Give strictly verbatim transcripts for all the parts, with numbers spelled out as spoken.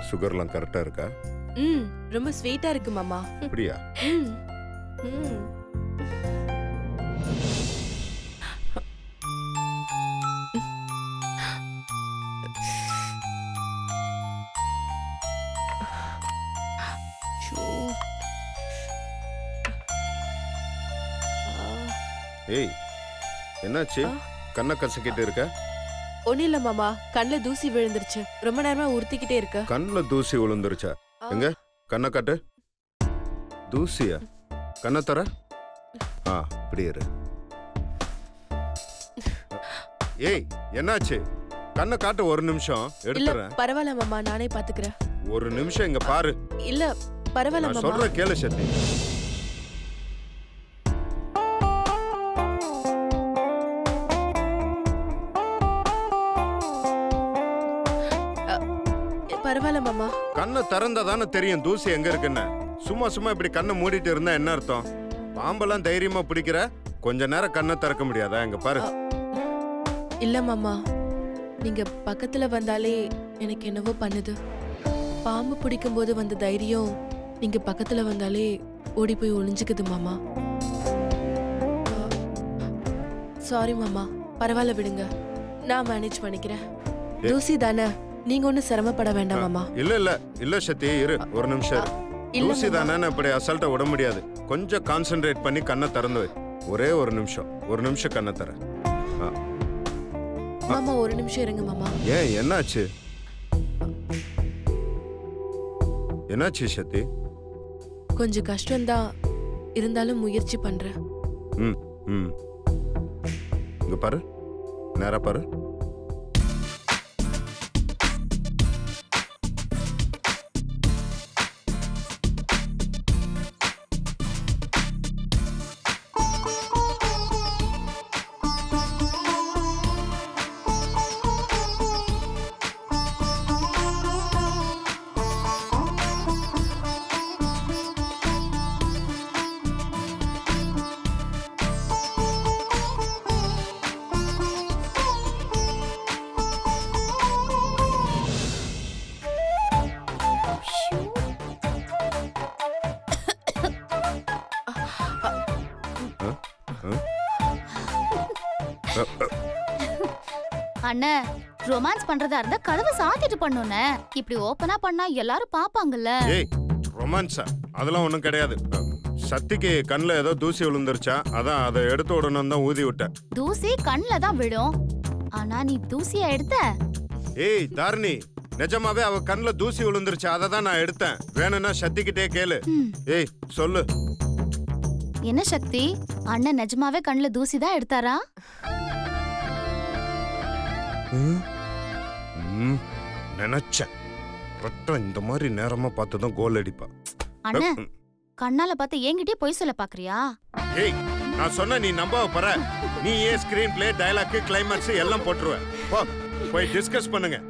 சுகர்லாம் கரெக்டா இருக்கா? ம் ரொம்ப ஸ்வீட்டா இருக்கு மாமா. அப்படியா? ம் ம் ஏய் என்னாச்சு? கண்ணை கசக்கிட்டு இருக்க? ஒன்னும் இல்ல மாமா, கண்ணில் தூசி விழுந்துருச்சு. ரொம்ப நேரமா உறுத்திக்கிட்டே இருக்க. கண்ணில் தூசி விழுந்துருச்சா? எங்க கண்ணை காட்டு. தூசியா? கண்ணை தர. ஆ இப்படி இரு. ஏய் என்னாச்சு? கண்ணை காட்டு, ஒரு நிமிஷம் எடுத்துறேன். பரவாயில்ல மாமா, நானே பாத்துக்கிறேன். ஒரு நிமிஷம் இங்க பாரு. இல்ல பரவாயில்ல மாமா, சொல்ற கேளு சக்தி. பரவாயில்ல மாமா. கண்ணை திறந்தா தானே தெரியும் தூசி எங்க இருக்குன்னு. சும்மா சும்மா இப்படி கண்ணை மூடிட்டு இருந்தா என்ன அர்த்தம்? பாம்பெல்லாம் தைரியமா பிடிக்கிற, கொஞ்ச நேரம் கண்ணை திறக்க முடியாதா? எங்க பாரு. இல்ல மாமா, நீங்க பக்கத்துல வந்தாலே எனக்கு என்னவோ பண்ணுது. பாம்பு பிடிக்கும் போது வந்த தைரியம் நீங்க பக்கத்துல வந்தாலே ஓடி போய் ஒளிஞ்சுக்குது மாமா. சாரி மாமா, பரவாயில்ல விடுங்க, நான் மேனேஜ் பண்ணிக்கிறேன். தூசி தானே, நீங்க ஒண்ணு சிரமப்பட வேண்டாம் மாமா. இல்ல இல்ல இல்ல சக்தி, இரு ஒரு நிமிஷம். தூசி தானே, இப்படி அசால்ட்டா விட முடியாது. கொஞ்சம் கான்சென்ட்ரேட் பண்ணி கண்ணை திறந்து வை. ஒரே ஒரு நிமிஷம், ஒரு நிமிஷம் கண்ணை தர. மாமா ஒரு நிமிஷம் இருங்க மாமா. ஏன் என்னாச்சு? என்னாச்சு சக்தி? கொஞ்சம் கஷ்டம்தான், இருந்தாலும் முயற்சி பண்றேன். ம் ம் இங்க பாரு, நேரா பாரு. அண்ணே, ரொமான்ஸ் பண்றதா இருந்தா கதவை சாத்திட்டு பண்ணுனே. இப்படி ஓபனா பண்ணா எல்லாரும் பாப்பாங்கல்ல. ஏய் ரொமான்ஸா? அதெல்லாம் ஒண்ணும் கிடையாது. சக்திக்கு கண்ணுல ஏதோ தூசி விழுந்துருச்சா, அதான் அதை எடுத்து விடணும் தான் ஊதி விட்டேன். தூசி கண்ணுல தான் விடும், ஆனா நீ தூசியா எடுத்த? ஏய் தாரணி, நிஜமாவே அவ கண்ணுல தூசி விழுந்துருச்சா, அதை தான் நான் எடுத்தேன். வேணும்னா சக்திக்கிட்டே கேளு. ஏய் சொல்லு. என்ன சக்தி, அண்ணன் நிஜமாவே கண்ணுல தூசி தான் எடுத்தாரா? நினைச்சேன், இந்த மாதிரி நேரமா பார்த்துதான் கோல் அடிப்பா. அண்ணன் கண்ணால பார்த்து என்கிட்டயே பொய் சொல்ல பாக்குறியா? ஏய் நான் சொன்ன நீ நம்ப போற. நீ ஏன் ஸ்கிரீன் பிளே, டயலாக், கிளைமாக்ஸ் எல்லாம் போட்டுருவ. போ போய் டிஸ்கஸ் பண்ணுங்க.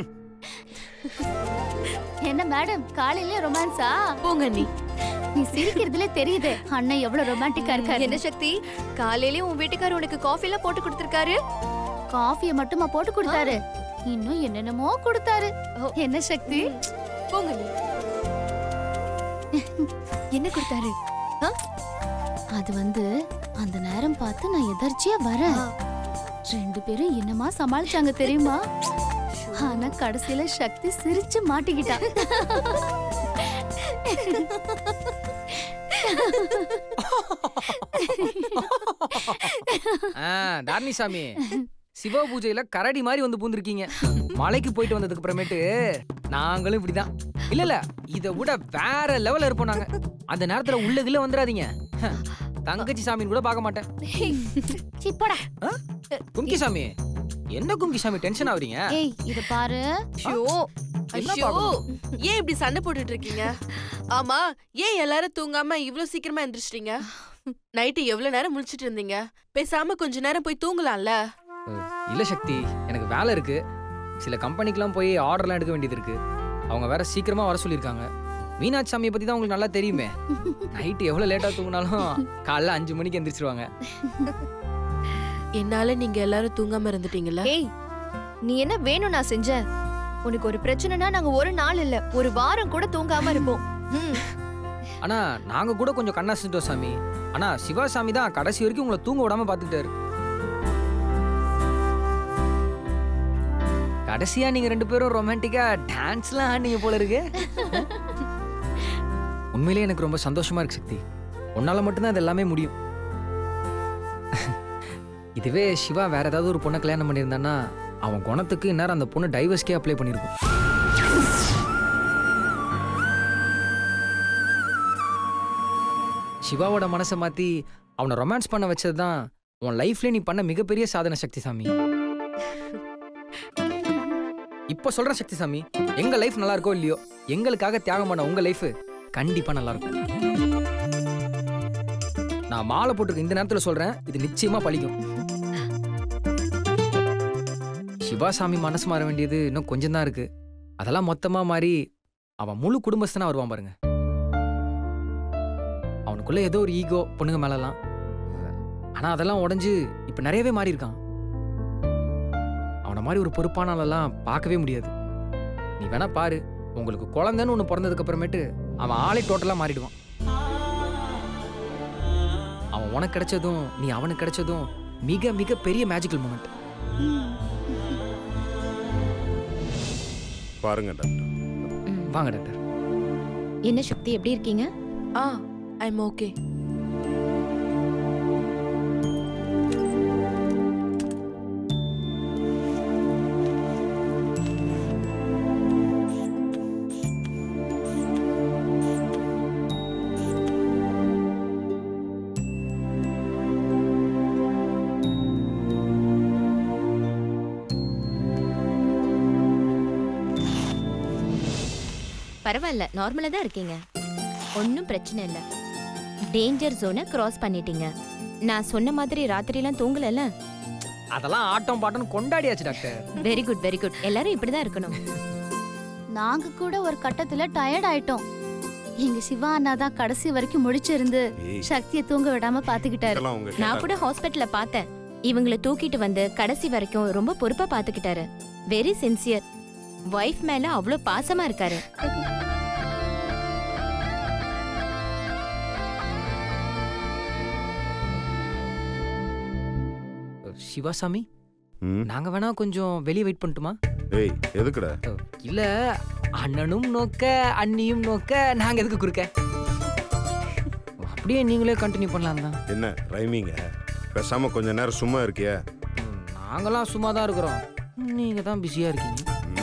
என்ன மேடம், காலையில ரொமான்ஸா? போங்க நீ. நீ சிரிக்கிறதுல தெரியுது அண்ணன் எவ்வளவு ரொமான்டிக்கா இருக்காரு. என்ன சக்தி, காலையில உன் வீட்டுக்காரர் உனக்கு காஃபி எல்லாம் போட்டு கொடுத்திருக்காரு? காஃபியை மட்டுமா போட்டு கொடுத்தாரு, இன்னும் என்னென்னமோ கொடுத்தாரு. என்ன சக்தி? போங்க நீ. என்ன கொடுத்தாரு? அது வந்து அந்த நேரம் பார்த்து நான் எதர்ச்சியா வரேன். ரெண்டு பேரும் என்னமா சமாளிச்சாங்க தெரியுமா? ஆனா கடைசியில சக்தி சிரிச்சு மாட்டிக்கிட்டா. தாரணி சாமி, சிவ பூஜையில கரடி மாதிரி வந்து பூந்திருக்கீங்க. மலைக்கு போயிட்டு வந்ததுக்கு அப்புறமேட்டு நாங்களும் இப்படிதான். இல்ல இல்ல, இதை விட வேற லெவல்ல இருப்போம் நாங்க. அந்த நேரத்துல உள்ள கிள்ள வந்துடாதீங்க. தங்கச்சி சாமின்னு கூட பார்க்க மாட்டேன். கும்கி சாமி, என்ன கும்கி சாமி டென்ஷன் ஆவறீங்க? ஏய் இத பாரு. ஐயோ ஐயோ, ஏன் இப்படி சண்டை போட்டுட்டு இருக்கீங்க? ஆமா, ஏன் எல்லாரும் தூங்காம இவ்ளோ சீக்கிரமா எந்திரிச்சிட்டீங்க? நைட்டு எவ்வளவு நேரம் முழிச்சிட்டு இருந்தீங்க? பேசாம கொஞ்ச நேரம் போய் தூங்கலாம்ல. இல்ல சக்தி, எனக்கு வேலை இருக்கு. சில கம்பெனிக்கெல்லாம் போய் ஆர்டர்லாம் எடுக்க வேண்டியது இருக்கு. அவங்க வேற சீக்கிரமா வர சொல்லியிருக்காங்க. மீனாட்சி சாமியை பத்தி தான் உங்களுக்கு நல்லா தெரியுமே. நைட்டு எவ்வளவு லேட்டா தூங்கினாலும் காலைல அஞ்சு மணிக்கு எந்திரிச்சிருவாங்க. என்னால நீங்க எல்லாரும் தூங்காம இருந்துட்டீங்களா? ஏய், நீ என்ன வேணும் நான் செஞ்ச? உனக்கு ஒரு பிரச்சனைனா நாங்க ஒரு நாள் இல்ல ஒரு வாரம் கூட தூங்காம இருப்போம். ம். ஆனா நாங்க கூட கொஞ்சம் கண்ணாசிட்டோம் சாமி. ஆனா சிவாசாமி தான் கடைசி வரைக்கும் உங்களை தூங்க விடாம பாத்துக்கிட்டாரு. கடைசியா நீங்க ரெண்டு பேரும் ரொமான்டிக்கா டான்ஸ்லாம் ஆடுனீங்க போல இருக்கு. உண்மையிலேயே எனக்கு ரொம்ப சந்தோஷமா இருக்கு சக்தி. உன்னால மட்டும்தான் இது எல்லாமே முடியும். இதுவே சிவா வேற ஏதாவது ஒரு பொண்ணை கல்யாணம் பண்ணியிருந்தான்னா அவன் குணத்துக்கு இந்நேரம் அந்த பொண்ணு டைவர்ஸ்க்கே அப்ளை பண்ணியிருக்கும். சிவாவோட மனசை மாத்தி அவனை ரொமான்ஸ் பண்ண வச்சது தான் உன் லைஃப்ல நீ பண்ண மிகப்பெரிய சாதனை சக்தி சாமி. இப்ப சொல்ற சக்தி சாமி, எங்க லைஃப் நல்லா இருக்கோ இல்லையோ எங்களுக்காக தியாகம் பண்ண உங்க லைஃப் கண்டிப்பா நல்லா இருக்கும். நான் மாலை போட்டுருக்க இந்த நேரத்துல சொல்றேன், இது நிச்சயமா பலிக்கும். சிவாசாமி மனசு மாற வேண்டியது இன்னும் கொஞ்சம் தான் இருக்கு. அதெல்லாம் மொத்தமா மாறி அவன் முழு குடும்பஸ்தனா வருவான் பாருங்க. அவனுக்குள்ள ஏதோ ஒரு ஈகோ பொண்ணுங்க மேலலாம், ஆனா அதெல்லாம் உடைஞ்சு இப்ப நிறையவே மாறி இருக்கான். அவனை மாதிரி ஒரு பொறுப்பான ஆளெல்லாம் பார்க்கவே முடியாது. நீ வேணா பாரு, உங்களுக்கு குழந்தைன்னு ஒண்ணு பிறந்ததுக்கு அப்புறமேட்டு அவன் ஆளே டோட்டலா மாறிடுவான். அவன் உனக்கு கிடைச்சதும் நீ அவனுக்கு கிடைச்சதும் மிக மிக பெரிய மேஜிக்கல் மூமெண்ட். பாருங்க டாக்டர். வாங்க டாக்டர். என்ன சக்தி, எப்படி இருக்கீங்க? ஆ, ஐ அம் ஓகே. பரவாயில்ல, நார்மலா தான் இருக்கீங்க. ஒன்னும் பிரச்சனை இல்ல. டேஞ்சர் ஜோனை கிராஸ் பண்ணிட்டீங்க. நான் சொன்ன மாதிரி ராத்திரிலாம் தூங்கலல. அதெல்லாம் ஆட்டம் பாட்டம் கொண்டாடியாச்சு doctor. Very good very good. எல்லாரும் இப்படிதான் இருக்கணும். நாங்க கூட ஒரு கட்டத்துல டயர்ட் ஆயிட்டோம். எங்க சிவா அண்ணா தான் கடைசி வரைக்கும் முடிச்சிருந்து சக்தியை தூங்க விடாம பாத்துக்கிட்டாரு. நான் கூட ஹாஸ்பிட்டல்ல பார்த்தேன். இவங்களை தூக்கிட்டு வந்து கடைசி வரைக்கும் ரொம்ப பொறுப்பா பாத்துக்கிட்டாரு. Very sincere. வைஃப் மேல அவ்வளவு பாசமா இருக்காரு. சிவாசாமி, நாங்க வேணா கொஞ்சம் வெளியே வெயிட் பண்ணட்டுமா? ஏய், எதுக்குடா? இல்ல, அண்ணனும் நோக்க அண்ணியும் நோக்க நாங்க எதுக்கு குறுக்க? அப்படியே நீங்களே கண்டினியூ பண்ணலாம் தான். என்ன ரைமிங்க? பேசாம கொஞ்ச நேரம் சும்மா இருக்கியா? நாங்களாம் சும்மா தான் இருக்கிறோம், நீங்க தான் பிஸியா இருக்கீங்க.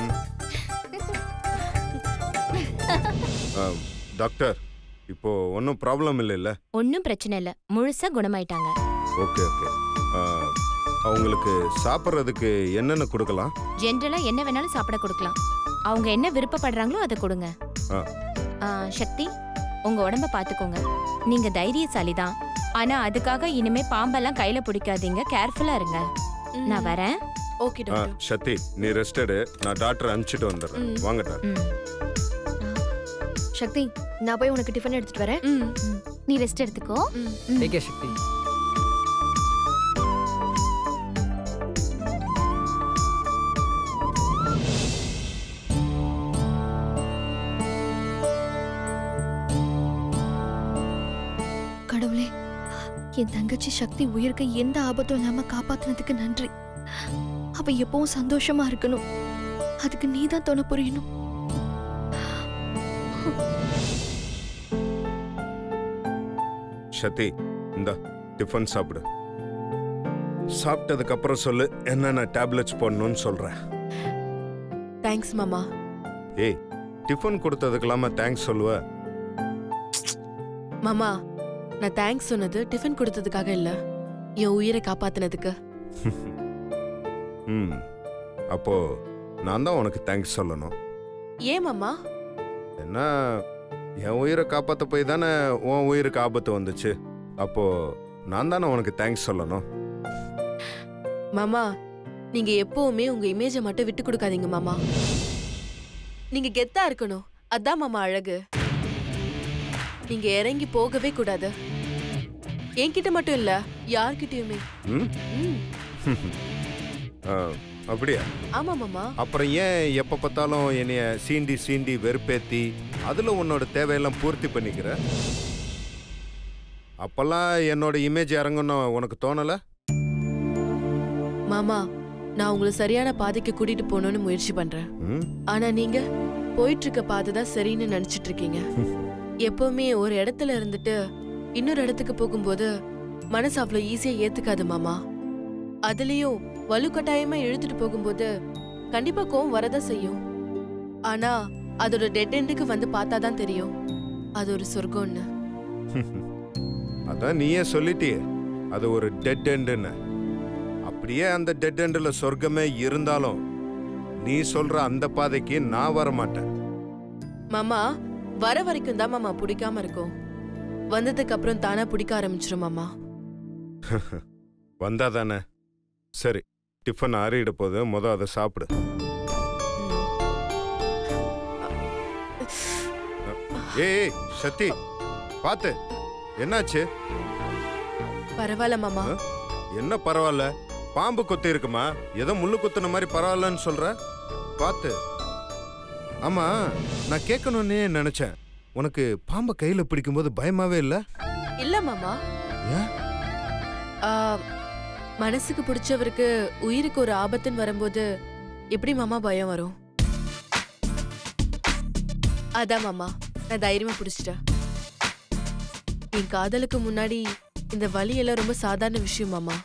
டாக்டர், இப்போ ஒன்றும் ப்ராப்ளம் இல்லைல்ல? ஒன்னும் பிரச்சனை இல்ல, முழுசா குணமாயிட்டாங்க. Okay okay. அவங்களுக்கு சாப்பிட்றதுக்கு என்னென்ன கொடுக்கலாம்? ஜென்ரலா என்ன வேணாலும் சாப்பிட கொடுக்கலாம். அவங்க என்ன விருப்பப்படுறாங்களோ அதை கொடுங்க. சக்தி, உங்க உடம்ப பாத்துக்கோங்க. நீங்க தைரியசாலி தான், ஆனா அதுக்காக இனிமே பாம்பெல்லாம் கையில பிடிக்காதீங்க. கேர்ஃபுல்லா இருங்க. நான் வரேன். Okay doctor. சக்தி, நீ ரெஸ்ட் எடு. நான் டாக்டர் அனுப்பிச்சிட்டு வந்துடுறேன். வாங்க டாக்டர். சக்தி, நான் போய் உனக்கு டிஃபன் எடுத்துட்டு வரேன். நீ ரெஸ்ட் எடுத்துக்கோ. Take care Sakthi. கடவுளே, என் தங்கச்சி சக்தி உயிருக்கு எந்த ஆபத்தும் இல்லாம காப்பாத்தினதுக்கு நன்றி. அவ எப்பவும் சந்தோஷமா இருக்கணும். அதுக்கு நீதான் துணை புரியணும். சக்தி, இந்த டிஃபன் சாப்பிடு. சாப்பிட்டதுக்கு அப்புறம் சொல்லு என்னென்ன டேப்லெட்ஸ் போடணும்னு சொல்றேன். தேங்க்ஸ் மாமா. ஏய், டிஃபன் கொடுத்ததுக்கெல்லாம தேங்க்ஸ் சொல்லுவ? மாமா, நான் தேங்க்ஸ் சொன்னது டிஃபன் கொடுத்ததுக்காக இல்ல, என் உயிரை காப்பாத்தினதுக்கு. ம், அப்போ நான் தான் உனக்கு தேங்க்ஸ் சொல்லணும். ஏன் மாமா? என்ன, என் உயிரை காப்பாற்ற போய் தானே உன் உயிருக்கு ஆபத்து வந்துச்சு. அப்போ நான் தானே உனக்கு தேங்க்ஸ் சொல்லணும். மாமா, நீங்க எப்பவுமே உங்க இமேஜை மட்டும் விட்டு கொடுக்காதீங்க மாமா. நீங்க கெத்தா இருக்கணும், அதான் மாமா அழகு. நீங்க இறங்கி போகவே கூடாது. என்கிட்ட மட்டும் இல்ல, யார்கிட்டயுமே. அப்படியா? ஆமா மாமா. அப்புறம் ஏன் எப்ப பார்த்தாலும் என்னைய சீண்டி சீண்டி வெறுப்பேத்தி அதுல உன்னோட தேவையெல்லாம் பூர்த்தி பண்ணிக்கிற? அப்பெல்லாம் என்னோட இமேஜ் இறங்கணும் உனக்கு தோணல? மாமா, நான் உங்களை சரியான பாதைக்கு கூட்டிட்டு போகணும்னு முயற்சி பண்றேன். ஆனா நீங்க போயிட்டு இருக்க பாதை தான் சரின்னு நினைச்சிட்டு இருக்கீங்க. எப்பவுமே ஒரு இடத்துல இருந்துட்டு இன்னொரு இடத்துக்கு போகும்போது மனசு அவ்வளவு ஈஸியா ஏத்துக்காது மாமா. அதுலயும் வலுக்கட்டாயமா இழுத்துட்டு போகும்போது கண்டிப்பா கோவம் வரதான் செய்யும். ஆனா அதோட டெட் எண்டுக்கு வந்து பார்த்தாதான் தெரியும் அது ஒரு சொர்க்கம்னு. அதான் நீயே சொல்லிட்டியே அது ஒரு டெட் எண்டுன்னு. அப்படியே அந்த டெட் எண்டுல சொர்க்கமே இருந்தாலும் நீ சொல்ற அந்த பாதைக்கு நான் வர மாட்டேன். மாமா, வர வரைக்கும் தான் மாமா பிடிக்காம இருக்கும். வந்ததுக்கு அப்புறம் தானா பிடிக்க ஆரம்பிச்சிரும் மாமா. வந்தா தானே. சரி, டிஃபன் ஆறிட போது முத அதை சாப்பிடு. ஏய் சத்தி, பாத்து, என்னாச்சு? பரவாயில்ல மாமா. என்ன பரவாயில்ல? பாம்பு கொத்தி இருக்குமா? ஏதோ முள்ளு குத்துன மாதிரி பரவாயில்லன்னு சொல்ற? பாத்து. ஆமா, நான் கேட்கணும்னே நினைச்சேன். உனக்கு பாம்பை கையில பிடிக்கும்போது பயமாவே இல்ல? இல்ல மாமா. ஏன்? மனசுக்கு பிடிச்சவருக்கு உயிருக்கு ஒரு ஆபத்துன்னு வரும்போது எப்படி மாமா பயம் வரும்? அதான் மாமா நான் தைரியமா பிடிச்சிட்டேன். என் காதலுக்கு முன்னாடி இந்த வலி எல்லாம் ரொம்ப சாதாரண விஷயம் மாமா.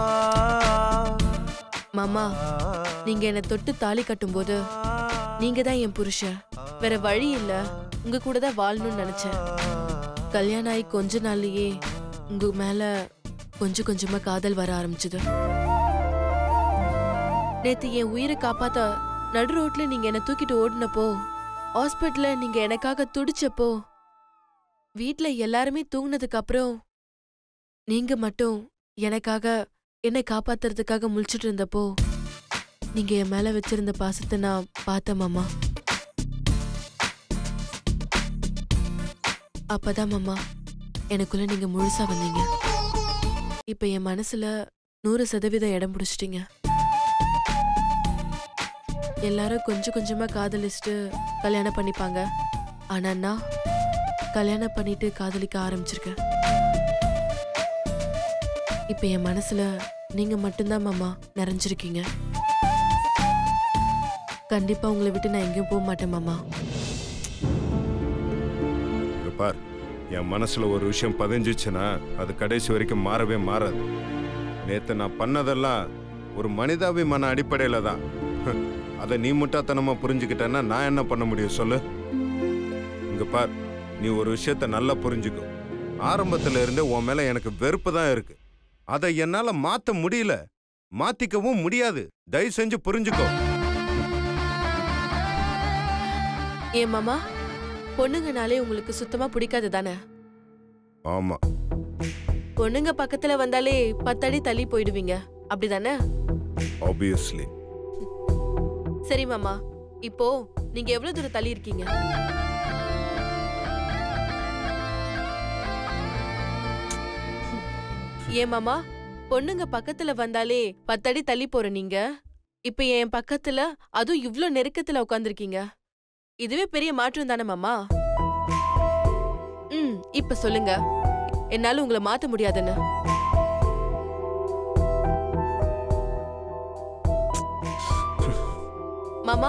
மாமா, நீங்க என்னை தொட்டு தாலி கட்டும்போது நீங்க தான் என் புருஷன். வேற வழி இல்ல, உங்க கூட தான் வாழணும்னு நினைச்சேன். கல்யாணம் ஆகி கொஞ்ச நாள்லயே உங்க மேல கொஞ்சம் கொஞ்சமா காதல் வர ஆரம்பிச்சது. நேத்து என் உயிரை காப்பாத்த நடு ரோட்ல நீங்க என்ன தூக்கிட்டு ஓடினப்போ, ஹாஸ்பிட்டல்ல நீங்க எனக்காக துடிச்சப்போ, வீட்ல எல்லாருமே தூங்கினதுக்கு அப்புறம் நீங்க மட்டும் எனக்காக என்னை காப்பாத்துறதுக்காக முழிச்சிட்டு இருந்தப்போ நீங்க என் மேல வச்சிருந்த பாசத்தை நான் பார்த்தேன் மாமா. அப்பதான் மாமா எனக்குள்ள நீங்க முழுசா வந்தீங்க. இப்ப என் மனசுல நூறு சதவீதம் இடம் பிடிச்சிட்டீங்க. எல்லாரும் கொஞ்சம் கொஞ்சமா காதலிச்சுட்டு கல்யாணம் பண்ணிப்பாங்க. ஆனா நான் கல்யாணம் பண்ணிட்டு காதலிக்க ஆரம்பிச்சிருக்கேன். இப்ப என் மனசுல நீங்க மட்டும்தான் மாமா நிறைஞ்சிருக்கீங்க. கண்டிப்பா உங்களை விட்டு நான் எங்கேயும் போக மாட்டேன் மாமா. பார், என் மனசுல ஒரு விஷயம் பதிஞ்சிச்சுன்னா அது கடைசி வரைக்கும் மாறவே மாறாது. நேத்து நான் பண்ணதெல்லாம் ஒரு மனிதாபிமான அடிப்படையில தான். அதை நீ முட்டாத்தனமா புரிஞ்சுக்கிட்டேன்னா நான் என்ன பண்ண முடியும் சொல்லு? இங்க பார், நீ ஒரு விஷயத்த நல்லா புரிஞ்சுக்கோ. ஆரம்பத்துல இருந்தே உன் மேல எனக்கு வெறுப்பு தான் இருக்கு. அதை என்னால மாத்த முடியல, மாத்திக்கவும் முடியாது. தயவு செஞ்சு புரிஞ்சுக்கோ. ஏன் மாமா, பொண்ணுங்கனாலே உங்களுக்கு சுத்தமா பிடிக்காது தானே? ஆமா. பொண்ணுங்க பக்கத்துல வந்தாலே பத்தடி தள்ளி போயிடுவீங்க, அப்படிதானே? ஆப்வியஸ்லி. சரி மாமா, இப்போ நீங்க எவ்வளவு தூரம் தள்ளி இருக்கீங்க? ஏன் மாமா, பொண்ணுங்க பக்கத்துல வந்தாலே பத்தடி தள்ளி போற நீங்க இப்ப என் பக்கத்துல அதுவும் இவ்ளோ நெருக்கத்துல உட்கார்ந்திருக்கீங்க. இதுவே பெரிய மாற்றம் தானே மாமா? ம், இப்ப சொல்லுங்க, என்னால உங்களை மாத்த முடியாதுன்னு. மாமா,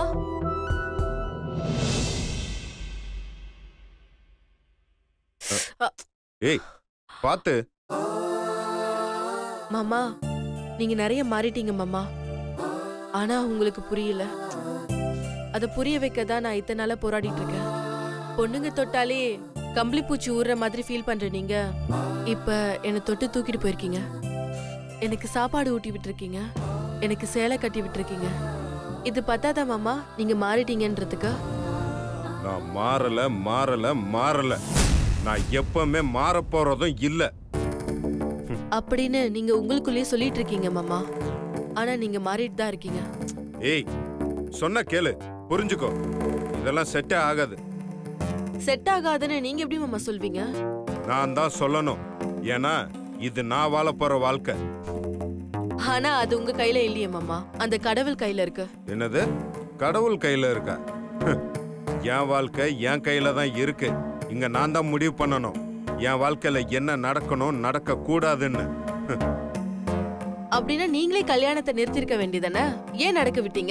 ஏய் பாத்து. மாமா, நீங்க நிறைய மாறிட்டீங்க மாமா. ஆனா உங்களுக்கு புரியல. அத புரிய வைக்க தான் நான் இத்தனை நாளா போராடிட்டு இருக்கேன். பொண்ணுங்க தொட்டாலே கம்பளி பூச்சி ஊறுற மாதிரி ஃபீல் பண்ற நீங்க இப்ப என்னை தொட்டு தூக்கிட்டு போயிருக்கீங்க. எனக்கு சாப்பாடு ஊட்டி விட்டுருக்கீங்க, எனக்கு சேலை கட்டி விட்டுருக்கீங்க. இது பத்தாதா மாமா நீங்க மாறிட்டீங்கன்றதுக்கு? நான் மாறல மாறல மாறல. நான் எப்பவுமே மாற போறதும் இல்ல அப்படின்னு நீங்க உங்களுக்குள்ளேயே சொல்லிட்டு இருக்கீங்க மாமா. ஆனா நீங்க மாறிட்டு தான் இருக்கீங்க. ஏய், சொன்ன கேளு, புரிஞ்சுக்கோ. இதெல்லாம் செட்டே ஆகாது. செட் ஆகாதுன்னு நீங்க எப்படி மாமா சொல்வீங்க? நான் தான் சொல்லணும். ஏன்னா இது நான் வாழ போற வாழ்க்கை. ஆனா அது உங்க கையில இல்லையே மாமா, அந்த கடவுள் கையில இருக்கு. என்னது? கடவுள் கையில இருக்கா? என் வாழ்க்கை என் கையில தான் இருக்கு. இங்க நான் தான் முடிவு பண்ணணும் என் வாழ்க்கையில என்ன நடக்கணும் நடக்க கூடாதுன்னு. அப்படின்னா நீங்களே கல்யாணத்தை நிறுத்திருக்க வேண்டியதானே? ஏன் நடக்க விட்டீங்க?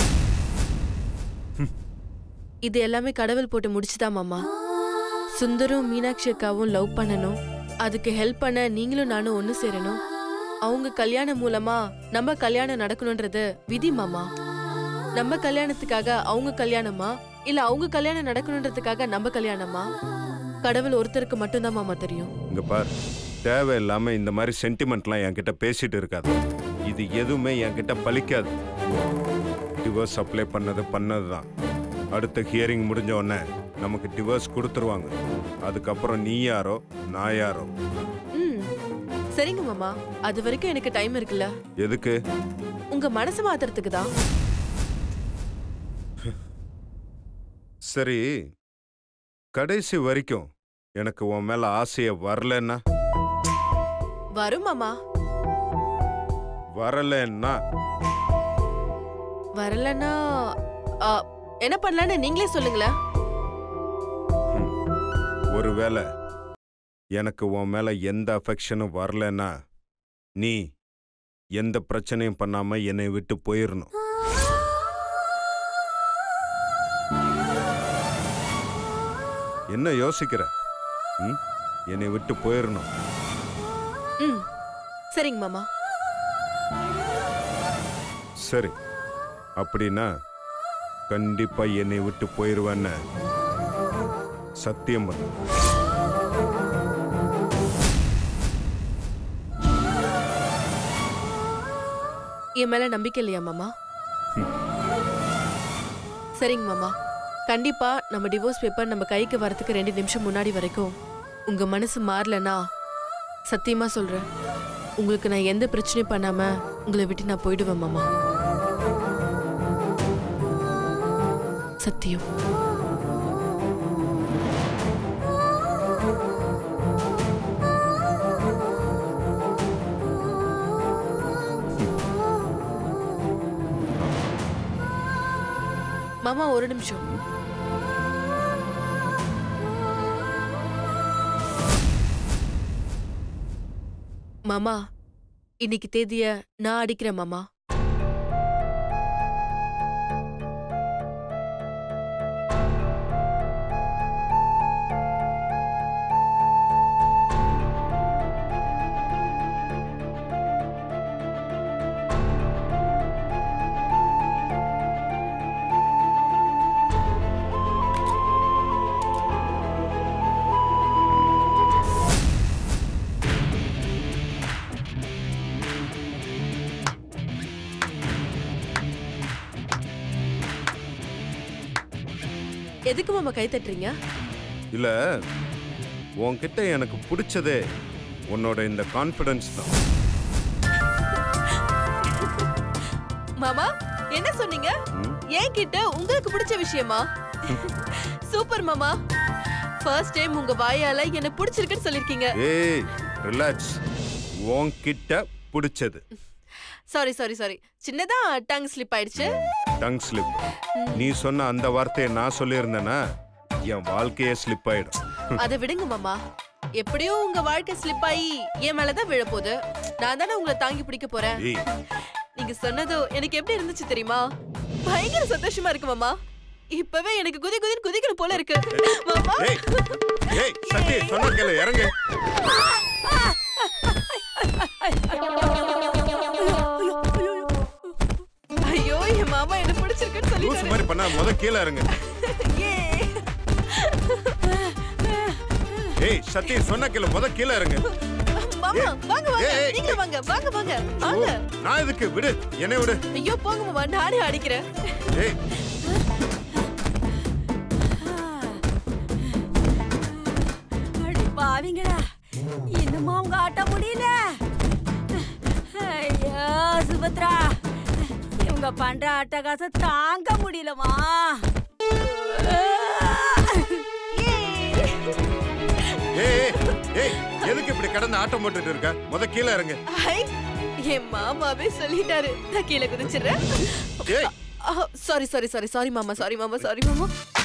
இது எல்லாமே கடவுள் போட்டு முடிச்சுதான் மாமா. சுந்தரும் மீனாட்சி அக்காவும் லவ் பண்ணணும், அதுக்கு ஹெல்ப் பண்ண நீங்களும் நானும் ஒண்ணு சேரணும். அவங்க கல்யாணம் மூலமா நம்ம கல்யாணம் நடக்கணும்ன்றது விதி மாமா. நம்ம கல்யாணத்துக்காக அவங்க கல்யாணமா இல்ல அவங்க கல்யாணம் நடக்கணும்ன்றதுக்காக நம்ம கல்யாணமா? கடவுள் ஒருத்தருக்கு மட்டும்தான் மாமா தெரியும். இங்க பார், தேவையில்லாம இந்த மாதிரி சென்டிமெண்ட்லாம் என்கிட்ட பேசிட்டு இருக்காது. இது எதுவுமே என்கிட்ட பலிக்காது. டிவோர்ஸ் அப்ளை பண்ணது பண்ணதுதான். அடுத்த ஹியரிங் முடிஞ்ச உடனே நமக்கு டிவோர்ஸ் கொடுத்துருவாங்க. அதுக்கப்புறம் நீ யாரோ நான் யாரோ. ம் சரிங்க மாமா, அது வரைக்கும் எனக்கு டைம் இருக்குல்ல. எதுக்கு? உங்க மனசு மாத்துறதுக்கு தான். சரி, கடைசி வரைக்கும் எனக்கு உன் மேல ஆசைய வரலன்னா? வரும் மாமா. வரலன்னா? வரலன்னா என்ன பண்ணலான்னு நீங்களே சொல்லுங்களேன். ஒருவேளை எனக்கு உன் மேல எந்த அஃபெக்ஷனும் வரலன்னா நீ எந்த பிரச்சனையும் பண்ணாம என்னை விட்டு போயிடணும். என்ன யோசிக்கிற? என்னை விட்டு போயிடணும். ம் சரிங்க மாமா. சரி, அப்படின்னா கண்டிப்பா என்னை விட்டு போயிருவேன்னு சத்தியம் பண்ணு. என் மேல நம்பிக்கை இல்லையா மாமா? சரிங்க மாமா, கண்டிப்பா நம்ம டிவோர்ஸ் பேப்பர் நம்ம கைக்கு வரதுக்கு ரெண்டு நிமிஷம் முன்னாடி வரைக்கும் உங்க மனசு மாறலனா சத்தியமா சொல்றேன், உங்களுக்கு நான் எந்த பிரச்சனையும் பண்ணாம உங்களை விட்டு நான் போயிடுவேன் மாமா. சத்தியம். மாமா ஒரு நிமிஷம். மாமா இன்னைக்கு தேதிய நான் அடிக்கிறேன் மாமா. எதுக்கு மாமா கை தட்டுறீங்க? இல்ல, உன்கிட்ட எனக்கு பிடிச்சதே உன்னோட இந்த கான்ஃபிடன்ஸ் தான். மாமா என்ன சொன்னீங்க? ஏன் கிட்ட உங்களுக்கு பிடிச்ச விஷயமா? சூப்பர் மாமா, ஃபர்ஸ்ட் டைம் உங்க வாயால என்ன பிடிச்சிருக்குன்னு சொல்லிருக்கீங்க. ஏய் ரிலாக்ஸ். உன்கிட்ட பிடிச்சது. சாரி சாரி சாரி, சின்னதா டங் ஸ்லிப் ஆயிடுச்சு. Tongue slip? நீ சொன்ன அந்த வார்த்தையை நான் சொல்லியிருந்தேன்னா என் வாழ்க்கையே ஸ்லிப் ஆயிடும். அதை விடுங்க மாமா, எப்படியும் உங்க வாழ்க்கை ஸ்லிப் ஆகி என் மேலதான் விழப்போகுது. நான் தானே உங்களை தாங்கி பிடிக்க போறேன். நீங்க சொன்னதோ எனக்கு எப்படி இருந்துச்சு தெரியுமா? பயங்கர சந்தோஷமா இருக்கு மாமா. இப்பவே எனக்கு குதி குதின்னு குதிக்கணும் போல இருக்கு மாமா. ஏய் சத்தி, சொன்ன கேளு, இறங்கு. ஐயோ என் மாமா என்ன பிடிச்சிருக்குன்னு சொல்லி லூஸ் மாதிரி பண்ணா முத கீழே இறங்கு. ஏய் சத்தி, சொன்ன கேளு, முத கீழே இறங்கு. மாமா வாங்க வாங்க, நீங்க வாங்க வாங்க வாங்க வாங்க. நான் இதுக்கு விடு, என்னை விடு. ஐயோ போங்க மாமா, நானே அடிக்கிறேன். ஏய் அடி பாவிங்களா, இன்னுமா உங்க ஆட்ட முடியல? ஐயோ சுபத்ரா, இவங்க பண்ற அட்டகாசம் தாங்க முடியலமா. ஏய் ஏய், எதுக்கு இப்படி கடந்து ஆட்டம் போட்டுட்டு இருக்க? முத கீழே இறங்கு. என் மாமாவே சொல்லிட்டாரு. நான் கீழே குதிச்சிடுறேன். சாரி சாரி சாரி சாரி மாமா சாரி மாமா சாரி மாமா